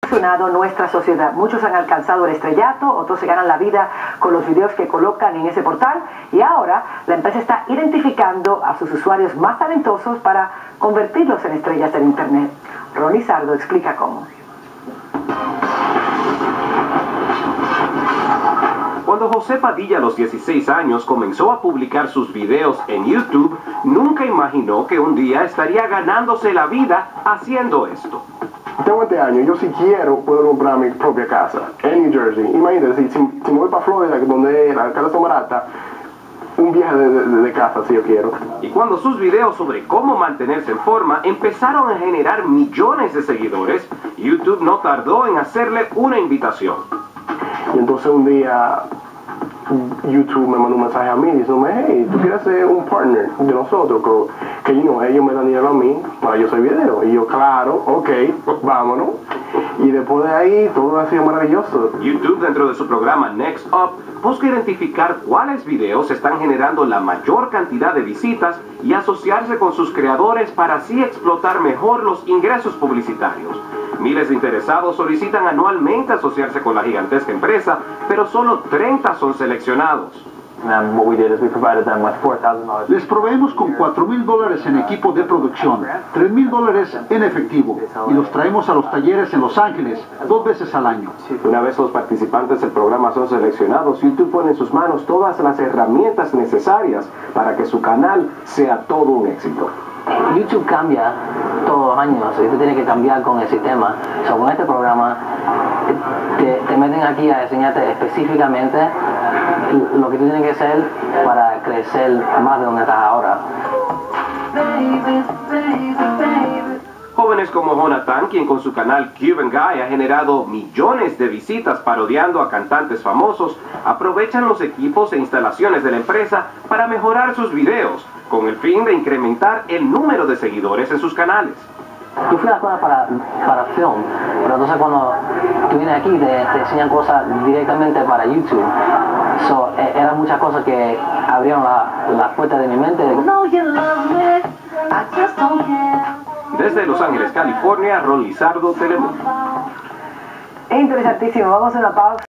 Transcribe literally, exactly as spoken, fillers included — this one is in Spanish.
Funcionado nuestra sociedad. Muchos han alcanzado el estrellato, otros se ganan la vida con los videos que colocan en ese portal y ahora la empresa está identificando a sus usuarios más talentosos para convertirlos en estrellas del internet. Ronnie Sardo explica cómo. Cuando José Padilla a los dieciséis años comenzó a publicar sus videos en YouTube, nunca imaginó que un día estaría ganándose la vida haciendo esto. Tengo este año, yo si quiero puedo comprar mi propia casa en New Jersey. Imagínate, si, si, si me voy para Florida, donde la casa está barata, un viaje de, de, de casa si yo quiero. Y cuando sus videos sobre cómo mantenerse en forma empezaron a generar millones de seguidores, YouTube no tardó en hacerle una invitación. Y entonces un día YouTube me mandó un mensaje a mí diciéndome, hey, ¿tú quieres ser un partner de nosotros? Que, que you know, ellos me dan dinero a mí para yo hacer video. Y yo, claro, ok, vámonos. Y después de ahí todo ha sido maravilloso. YouTube, dentro de su programa Next Up, busca identificar cuáles videos están generando la mayor cantidad de visitas y asociarse con sus creadores para así explotar mejor los ingresos publicitarios. Miles de interesados solicitan anualmente asociarse con la gigantesca empresa, pero solo treinta son seleccionados. Les proveemos con cuatro mil dólares en equipo de producción, tres mil dólares en efectivo, y los traemos a los talleres en Los Ángeles dos veces al año. Una vez los participantes del programa son seleccionados, YouTube pone en sus manos todas las herramientas necesarias para que su canal sea todo un éxito. YouTube cambia todos los años y tú tienes que cambiar con el sistema. So, con este programa te, te meten aquí a enseñarte específicamente lo que tú tienes que hacer para crecer más de donde estás ahora. Jóvenes como Jonathan, quien con su canal Cuban Guy ha generado millones de visitas parodiando a cantantes famosos, aprovechan los equipos e instalaciones de la empresa para mejorar sus videos, con el fin de incrementar el número de seguidores en sus canales. Yo fui a la escuela para, para film, pero entonces cuando tú vienes aquí te, te enseñan cosas directamente para YouTube. So, eh, eran muchas cosas que abrieron la, la puerta de mi mente. Desde Los Ángeles, California, Ron Lizardo, Telemundo. Interesantísimo, vamos a una pausa.